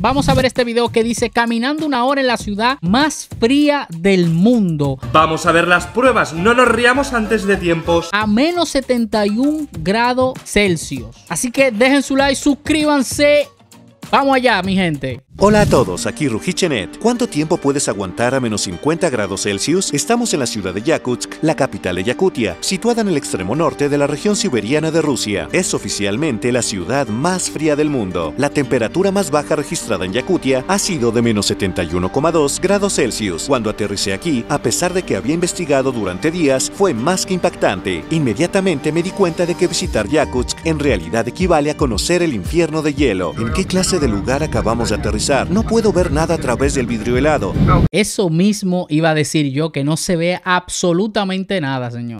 vamos a ver este video que dice caminando una hora en la ciudad más fría del mundo. Vamos a ver las pruebas, no nos riamos antes de tiempos. A menos 71 grados Celsius. Así que dejen su like, suscríbanse. Vamos allá, mi gente. Hola a todos, aquí Ruhichenet. ¿Cuánto tiempo puedes aguantar a menos 50 grados Celsius? Estamos en la ciudad de Yakutsk, la capital de Yakutia, situada en el extremo norte de la región siberiana de Rusia. Es oficialmente la ciudad más fría del mundo. La temperatura más baja registrada en Yakutia ha sido de menos 71,2 grados Celsius. Cuando aterricé aquí, a pesar de que había investigado durante días, fue más que impactante. Inmediatamente me di cuenta de que visitar Yakutsk en realidad equivale a conocer el infierno de hielo. ¿En qué clase de lugar acabamos de aterrizar? No puedo ver nada a través del vidrio helado. Eso mismo iba a decir yo, que no se ve absolutamente nada, señor.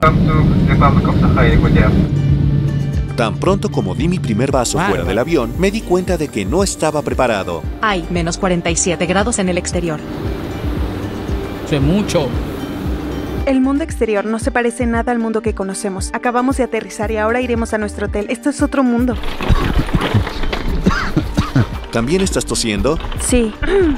Tan pronto como di mi primer vaso fuera del avión, me di cuenta de que no estaba preparado. Hay menos 47 grados en el exterior. Eso es mucho. El mundo exterior no se parece nada al mundo que conocemos. Acabamos de aterrizar y ahora iremos a nuestro hotel. Esto es otro mundo. ¿También estás tosiendo? Sí.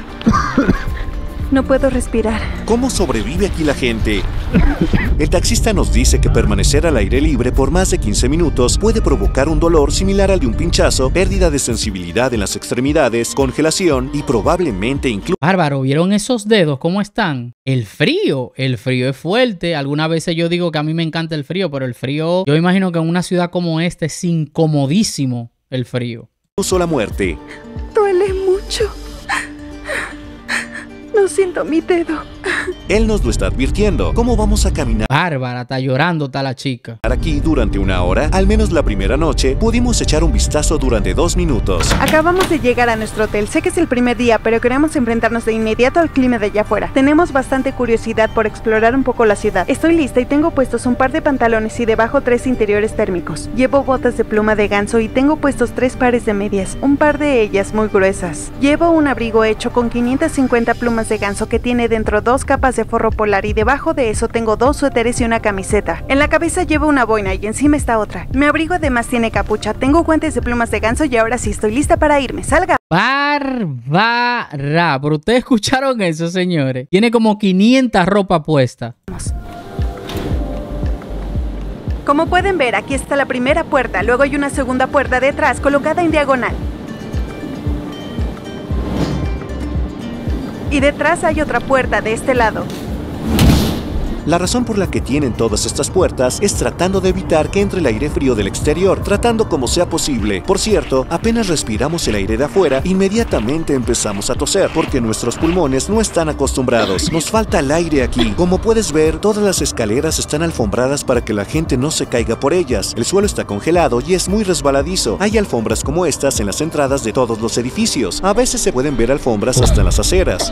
No puedo respirar. ¿Cómo sobrevive aquí la gente? El taxista nos dice que permanecer al aire libre por más de 15 minutos puede provocar un dolor similar al de un pinchazo, pérdida de sensibilidad en las extremidades, congelación y probablemente incluso... Bárbaro, ¿vieron esos dedos cómo están? El frío es fuerte. Algunas veces yo digo que a mí me encanta el frío, pero el frío, yo imagino que en una ciudad como esta es incomodísimo el frío. Incluso la muerte. Duele mucho. No siento mi dedo. Él nos lo está advirtiendo. ¿Cómo vamos a caminar? Bárbara, está llorando, está la chica. Aquí durante una hora, al menos la primera noche, pudimos echar un vistazo durante 2 minutos. Acabamos de llegar a nuestro hotel. Sé que es el primer día, pero queremos enfrentarnos de inmediato al clima de allá afuera. Tenemos bastante curiosidad por explorar un poco la ciudad. Estoy lista y tengo puestos un par de pantalones y debajo 3 interiores térmicos. Llevo botas de pluma de ganso y tengo puestos 3 pares de medias, un par de ellas muy gruesas. Llevo un abrigo hecho con 550 plumas de ganso que tiene dentro 2 capas de forro polar y debajo de eso tengo 2 suéteres y una camiseta. En la cabeza llevo una boina y encima está otra. Mi abrigo además tiene capucha. Tengo guantes de plumas de ganso y ahora sí estoy lista para irme. ¡Salga! Bárbara, pero ustedes escucharon eso, señores. Tiene como 500 ropa puesta. Como pueden ver, aquí está la primera puerta. Luego hay una segunda puerta detrás colocada en diagonal. Y detrás hay otra puerta de este lado. La razón por la que tienen todas estas puertas es tratando de evitar que entre el aire frío del exterior, tratando como sea posible. Por cierto, apenas respiramos el aire de afuera, inmediatamente empezamos a toser, porque nuestros pulmones no están acostumbrados. Nos falta el aire aquí. Como puedes ver, todas las escaleras están alfombradas para que la gente no se caiga por ellas. El suelo está congelado y es muy resbaladizo. Hay alfombras como estas en las entradas de todos los edificios. A veces se pueden ver alfombras hasta en las aceras.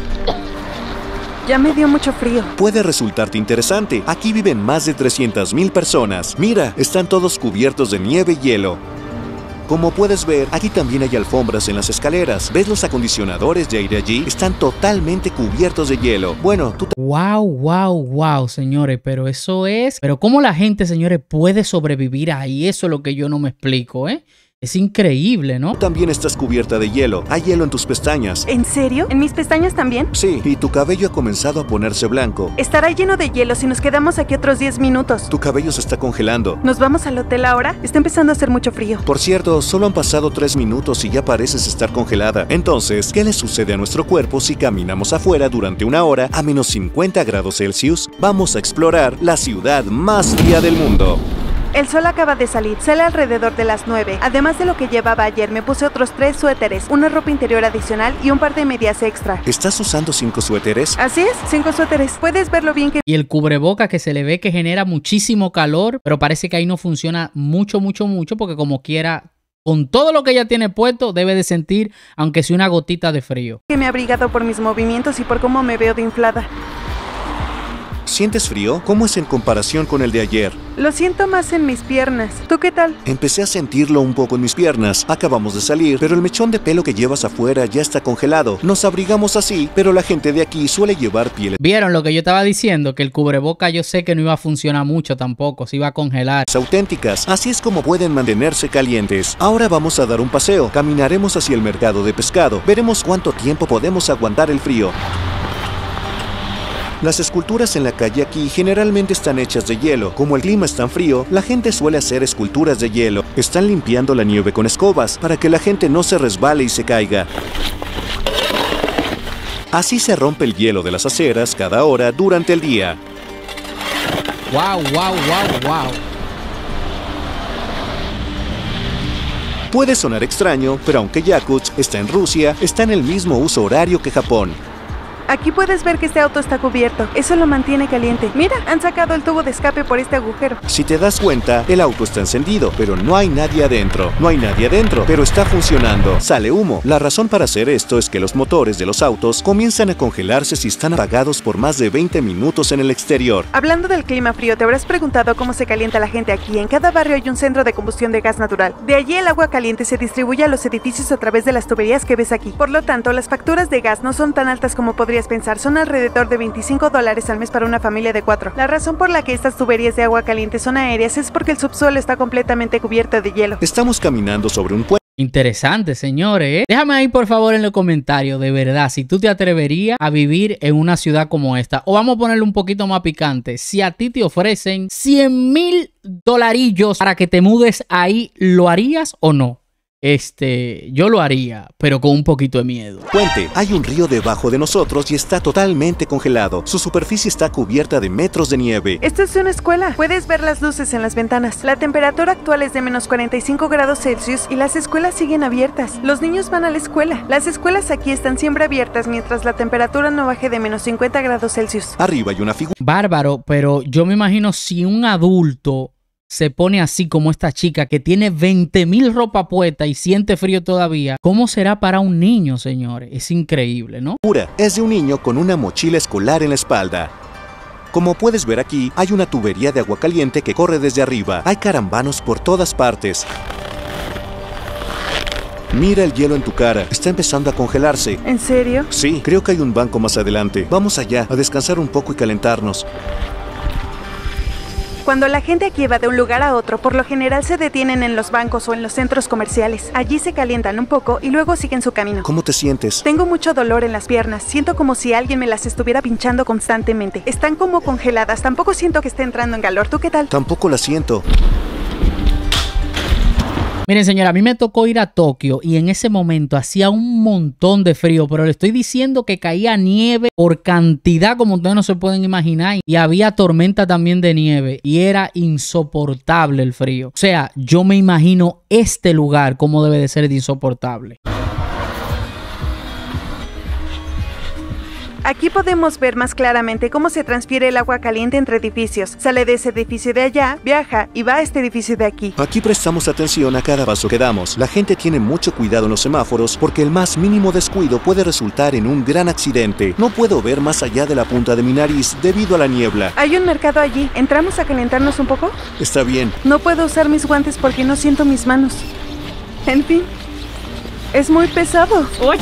Ya me dio mucho frío. Puede resultarte interesante. Aquí viven más de 300,000 personas. Mira, están todos cubiertos de nieve y hielo. Como puedes ver, aquí también hay alfombras en las escaleras. ¿Ves los acondicionadores de aire allí? Están totalmente cubiertos de hielo. Bueno, tú... Wow, señores, pero eso es... Pero ¿cómo la gente, señores, puede sobrevivir ahí? Eso es lo que yo no me explico, ¿eh? Es increíble, ¿no? Tú también estás cubierta de hielo. Hay hielo en tus pestañas. ¿En serio? ¿En mis pestañas también? Sí, y tu cabello ha comenzado a ponerse blanco. Estará lleno de hielo si nos quedamos aquí otros 10 minutos. Tu cabello se está congelando. ¿Nos vamos al hotel ahora? Está empezando a hacer mucho frío. Por cierto, solo han pasado 3 minutos y ya pareces estar congelada. Entonces, ¿qué le sucede a nuestro cuerpo si caminamos afuera durante una hora a menos 50 grados Celsius? Vamos a explorar la ciudad más fría del mundo. El sol acaba de salir, sale alrededor de las 9. Además de lo que llevaba ayer, me puse otros 3 suéteres, una ropa interior adicional y un par de medias extra. ¿Estás usando 5 suéteres? Así es, 5 suéteres. Puedes verlo bien que... Y el cubreboca que se le ve que genera muchísimo calor, pero parece que ahí no funciona mucho, porque como quiera, con todo lo que ella tiene puesto, debe de sentir, aunque sea una gotita de frío. Que me he abrigado por mis movimientos y por cómo me veo de inflada. ¿Sientes frío? ¿Cómo es en comparación con el de ayer? Lo siento más en mis piernas. ¿Tú qué tal? Empecé a sentirlo un poco en mis piernas. Acabamos de salir, pero el mechón de pelo que llevas afuera ya está congelado. Nos abrigamos así, pero la gente de aquí suele llevar pieles ¿Vieron lo que yo estaba diciendo? Que el cubreboca yo sé que no iba a funcionar mucho tampoco, se iba a congelar. auténticas. Así es como pueden mantenerse calientes. Ahora vamos a dar un paseo. Caminaremos hacia el mercado de pescado. Veremos cuánto tiempo podemos aguantar el frío. Las esculturas en la calle aquí generalmente están hechas de hielo. Como el clima es tan frío, la gente suele hacer esculturas de hielo. Están limpiando la nieve con escobas para que la gente no se resbale y se caiga. Así se rompe el hielo de las aceras cada hora durante el día. ¡Wow, wow, wow, wow! Puede sonar extraño, pero aunque Yakutsk está en Rusia, está en el mismo uso horario que Japón. Aquí puedes ver que este auto está cubierto. Eso lo mantiene caliente. Mira, han sacado el tubo de escape por este agujero. Si te das cuenta, el auto está encendido, pero no hay nadie adentro. No hay nadie adentro, pero está funcionando. Sale humo. La razón para hacer esto es que los motores de los autos comienzan a congelarse si están apagados por más de 20 minutos en el exterior. Hablando del clima frío, te habrás preguntado cómo se calienta la gente aquí. En cada barrio hay un centro de combustión de gas natural. De allí el agua caliente se distribuye a los edificios a través de las tuberías que ves aquí. Por lo tanto, las facturas de gas no son tan altas como podrías pensar, son alrededor de $25 al mes para una familia de 4. La razón por la que estas tuberías de agua caliente son aéreas es porque el subsuelo está completamente cubierto de hielo. Estamos caminando sobre un puente. Interesante, señores, ¿eh? Déjame ahí, por favor, en los comentarios, de verdad, si tú te atreverías a vivir en una ciudad como esta. O vamos a ponerle un poquito más picante. Si a ti te ofrecen $100,000 para que te mudes ahí, ¿lo harías o no? Yo lo haría, pero con un poquito de miedo. Puente. Hay un río debajo de nosotros y está totalmente congelado. Su superficie está cubierta de metros de nieve. Esto es una escuela. Puedes ver las luces en las ventanas. La temperatura actual es de menos 45 grados Celsius y las escuelas siguen abiertas. Los niños van a la escuela. Las escuelas aquí están siempre abiertas mientras la temperatura no baje de menos 50 grados Celsius. Arriba hay una figura. Bárbaro, pero yo me imagino si un adulto se pone así como esta chica que tiene 20,000 ropa puesta y siente frío todavía, ¿cómo será para un niño, señores? Es increíble, ¿no? Es de un niño con una mochila escolar en la espalda. Como puedes ver aquí, hay una tubería de agua caliente que corre desde arriba. Hay carambanos por todas partes. Mira el hielo en tu cara, está empezando a congelarse. ¿En serio? Sí, creo que hay un banco más adelante. Vamos allá, a descansar un poco y calentarnos. Cuando la gente aquí va de un lugar a otro, por lo general se detienen en los bancos o en los centros comerciales. Allí se calientan un poco y luego siguen su camino. ¿Cómo te sientes? Tengo mucho dolor en las piernas. Siento como si alguien me las estuviera pinchando constantemente. Están como congeladas. Tampoco siento que esté entrando en calor. ¿Tú qué tal? Tampoco la siento. Miren, señora, a mí me tocó ir a Tokio y en ese momento hacía un montón de frío, pero le estoy diciendo que caía nieve por cantidad como ustedes no se pueden imaginar, y había tormenta también de nieve y era insoportable el frío. O sea, yo me imagino este lugar como debe de ser de insoportable. Aquí podemos ver más claramente cómo se transfiere el agua caliente entre edificios. Sale de ese edificio de allá, viaja y va a este edificio de aquí. Aquí prestamos atención a cada paso que damos. La gente tiene mucho cuidado en los semáforos porque el más mínimo descuido puede resultar en un gran accidente. No puedo ver más allá de la punta de mi nariz debido a la niebla. Hay un mercado allí. ¿Entramos a calentarnos un poco? Está bien. No puedo usar mis guantes porque no siento mis manos. En fin. Es muy pesado.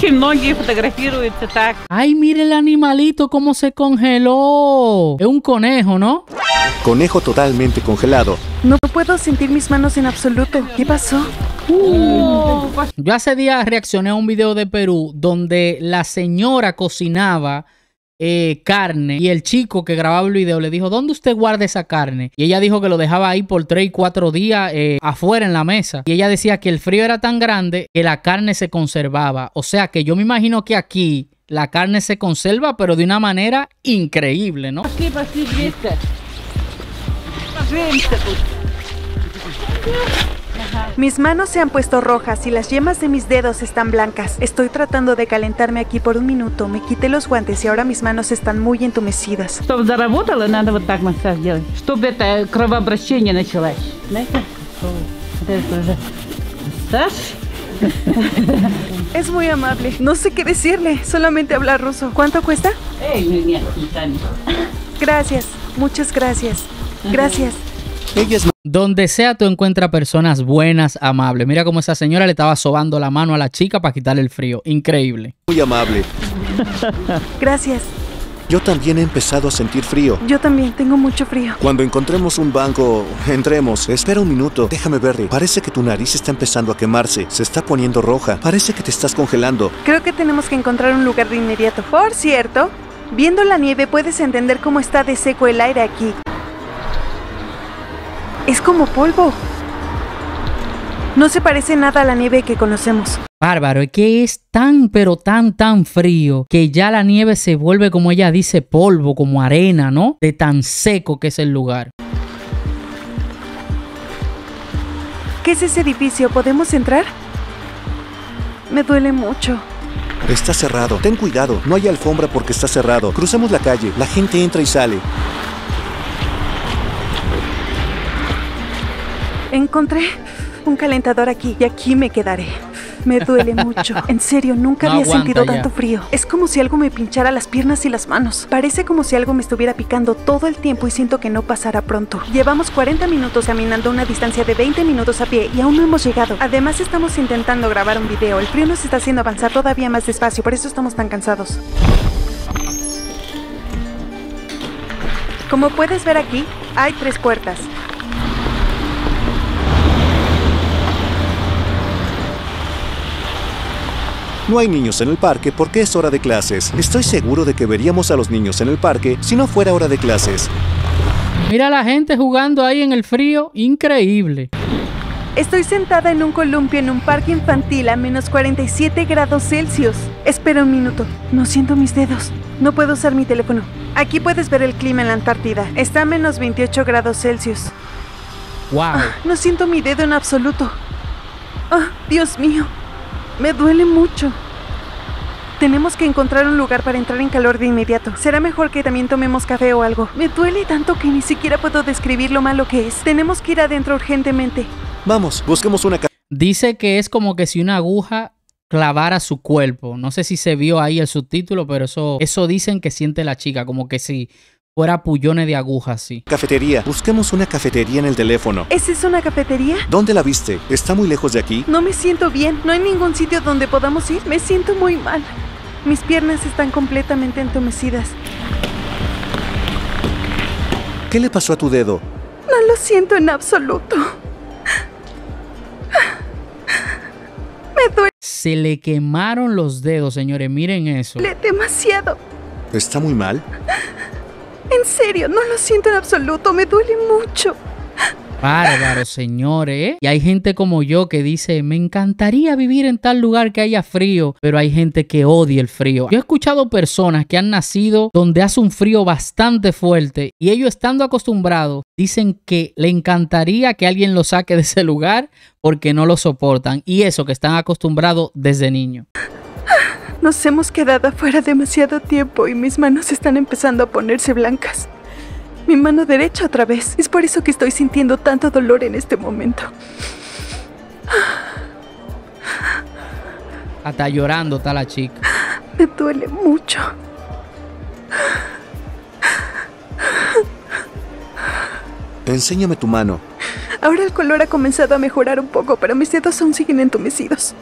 Ay, mire el animalito cómo se congeló. Es un conejo, ¿no? Conejo totalmente congelado. No puedo sentir mis manos en absoluto. ¿Qué pasó? Yo hace días reaccioné a un video de Perú donde la señora cocinaba carne y el chico que grababa el video le dijo: ¿dónde usted guarda esa carne? Y ella dijo que lo dejaba ahí por 3 y 4 días afuera en la mesa, y ella decía que el frío era tan grande que la carne se conservaba. O sea que yo me imagino que aquí la carne se conserva, pero de una manera increíble, ¿no? Mis manos se han puesto rojas y las yemas de mis dedos están blancas. Estoy tratando de calentarme aquí por un minuto. Me quité los guantes y ahora mis manos están muy entumecidas. Чтобы заработало, надо вот так массаж делать, чтобы это кровообращение началось. Знаете? Вот это уже массаж. Es muy amable. No sé qué decirle. Solamente habla ruso. ¿Cuánto cuesta? Эй, нет, не сами. Gracias. Muchas gracias. Gracias. Ella es Donde sea tú encuentras personas buenas, amables. Mira cómo esa señora le estaba sobando la mano a la chica para quitarle el frío. Increíble. muy amable. Gracias. Yo también he empezado a sentir frío. Yo también tengo mucho frío. Cuando encontremos un banco, entremos. Espera un minuto, déjame verle. Parece que tu nariz está empezando a quemarse. Se está poniendo roja. Parece que te estás congelando. Creo que tenemos que encontrar un lugar de inmediato. Por cierto, viendo la nieve puedes entender cómo está de seco el aire aquí. Es como polvo. No se parece nada a la nieve que conocemos. Bárbaro, es que es tan, pero tan frío que ya la nieve se vuelve, como ella dice, polvo, como arena, ¿no? De tan seco que es el lugar. ¿Qué es ese edificio? ¿Podemos entrar? Me duele mucho. Está cerrado. Ten cuidado. No hay alfombra porque está cerrado. Crucemos la calle. La gente entra y sale. Encontré un calentador aquí y aquí me quedaré. Me duele mucho. En serio, nunca No había aguanta sentido ya. tanto frío. Es como si algo me pinchara las piernas y las manos. Parece como si algo me estuviera picando todo el tiempo y siento que no pasará pronto. Llevamos 40 minutos caminando una distancia de 20 minutos a pie y aún no hemos llegado. Además, estamos intentando grabar un video. El frío nos está haciendo avanzar todavía más despacio, por eso estamos tan cansados. Como puedes ver aquí, hay 3 puertas. No hay niños en el parque porque es hora de clases. Estoy seguro de que veríamos a los niños en el parque si no fuera hora de clases. Mira a la gente jugando ahí en el frío. Increíble. Estoy sentada en un columpio en un parque infantil a menos 47 grados Celsius. Espera un minuto. No siento mis dedos. No puedo usar mi teléfono. Aquí puedes ver el clima en la Antártida. Está a menos 28 grados Celsius. Wow. No siento mi dedo en absoluto. Dios mío. Me duele mucho. Tenemos que encontrar un lugar para entrar en calor de inmediato. Será mejor que también tomemos café o algo. Me duele tanto que ni siquiera puedo describir lo malo que es. Tenemos que ir adentro urgentemente. Vamos, busquemos una Dice que es como que si una aguja clavara su cuerpo. No sé si se vio ahí el subtítulo, pero eso dicen que siente la chica, como que si fuera pullones de aguja así. cafetería. Busquemos una cafetería en el teléfono. ¿Esa es una cafetería? ¿Dónde la viste? ¿Está muy lejos de aquí? No me siento bien. No hay ningún sitio donde podamos ir. Me siento muy mal. Mis piernas están completamente entumecidas. ¿Qué le pasó a tu dedo? No lo siento en absoluto. Me duele Se le quemaron los dedos, señores. Miren eso. demasiado. ¿Está muy mal? En serio, no lo siento en absoluto. Me duele mucho. Bárbaro, señores, ¿eh? Y hay gente como yo que dice, me encantaría vivir en tal lugar que haya frío, pero hay gente que odia el frío. Yo he escuchado personas que han nacido donde hace un frío bastante fuerte y ellos estando acostumbrados dicen que le encantaría que alguien lo saque de ese lugar porque no lo soportan. Y eso que están acostumbrados desde niño. Nos hemos quedado afuera demasiado tiempo y mis manos están empezando a ponerse blancas. Mi mano derecha otra vez. Es por eso que estoy sintiendo tanto dolor en este momento. Hasta llorando está la chica. Me duele mucho. Enséñame tu mano. Ahora el color ha comenzado a mejorar un poco, pero mis dedos aún siguen entumecidos.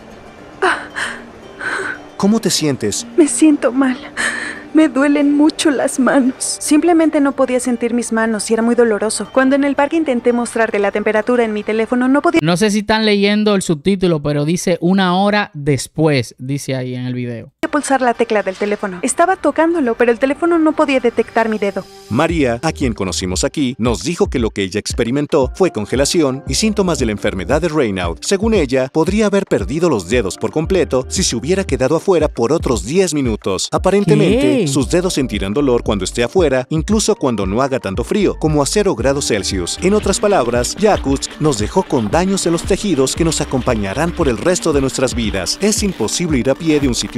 ¿Cómo te sientes? Me siento mal. Me duelen mucho las manos. Simplemente no podía sentir mis manos y era muy doloroso. Cuando en el parque intenté mostrarte la temperatura en mi teléfono, no podía No sé si están leyendo el subtítulo, pero dice 1 hora después, dice ahí en el video. pulsar la tecla del teléfono. Estaba tocándolo, pero el teléfono no podía detectar mi dedo. María, a quien conocimos aquí, nos dijo que lo que ella experimentó fue congelación y síntomas de la enfermedad de Raynaud. Según ella, podría haber perdido los dedos por completo si se hubiera quedado afuera por otros 10 minutos. Aparentemente, ¿Qué? sus dedos sentirán dolor cuando esté afuera, incluso cuando no haga tanto frío, como a 0 grados Celsius. En otras palabras, Yakutsk nos dejó con daños en los tejidos que nos acompañarán por el resto de nuestras vidas. Es imposible ir a pie de un sitio a otro.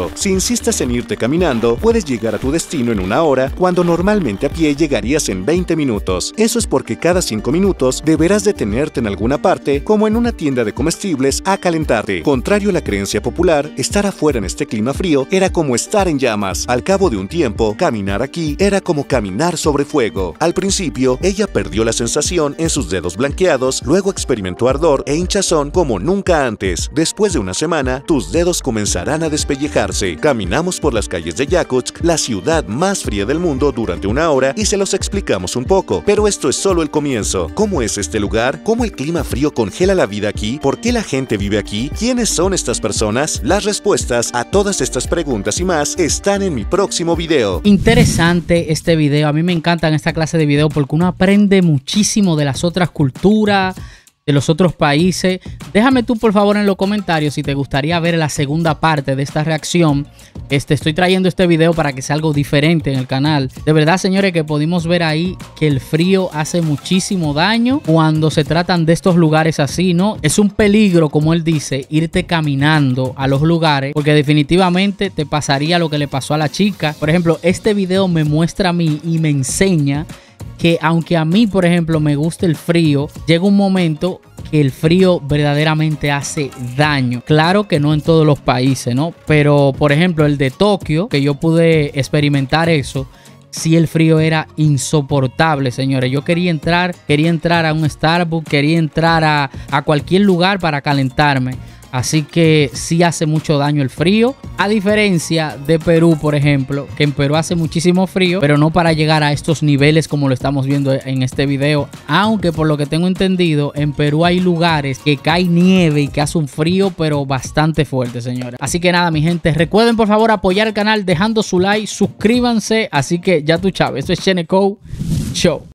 frío. Si insistes en irte caminando, puedes llegar a tu destino en 1 hora, cuando normalmente a pie llegarías en 20 minutos. Eso es porque cada 5 minutos deberás detenerte en alguna parte, como en una tienda de comestibles, a calentarte. Contrario a la creencia popular, estar afuera en este clima frío era como estar en llamas. Al cabo de un tiempo, caminar aquí era como caminar sobre fuego. Al principio, ella perdió la sensación en sus dedos blanqueados, luego experimentó ardor e hinchazón como nunca antes. Después de una semana, tus dedos comenzarán a despellejarse. Caminamos por las calles de Yakutsk, la ciudad más fría del mundo, durante 1 hora y se los explicamos un poco. Pero esto es solo el comienzo. ¿Cómo es este lugar? ¿Cómo el clima frío congela la vida aquí? ¿Por qué la gente vive aquí? ¿Quiénes son estas personas? Las respuestas a todas estas preguntas y más están en mi próximo video. Interesante este video. A mí me encantan esta clase de videos porque uno aprende muchísimo de las otras culturas, de los otros países. Déjame tú por favor en los comentarios si te gustaría ver la segunda parte de esta reacción. Estoy trayendo este video para que sea algo diferente en el canal. De verdad, señores, que pudimos ver ahí que el frío hace muchísimo daño cuando se tratan de estos lugares así, ¿no? Es un peligro, como él dice, irte caminando a los lugares, porque definitivamente te pasaría lo que le pasó a la chica. Por ejemplo, este video me muestra a mí y me enseña que aunque a mí, por ejemplo, me gusta el frío, llega un momento que el frío verdaderamente hace daño. Claro que no en todos los países, ¿no? Pero, por ejemplo, el de Tokio, que yo pude experimentar eso, sí, el frío era insoportable, señores. Yo quería entrar a un Starbucks, quería entrar a cualquier lugar para calentarme. Así que sí hace mucho daño el frío, a diferencia de Perú, por ejemplo, que en Perú hace muchísimo frío, pero no para llegar a estos niveles como lo estamos viendo en este video. Aunque por lo que tengo entendido, en Perú hay lugares que cae nieve y que hace un frío, pero bastante fuerte, señores. Así que nada, mi gente, recuerden por favor apoyar el canal dejando su like, suscríbanse. Así que ya tú sabes, esto es Cheneco Show.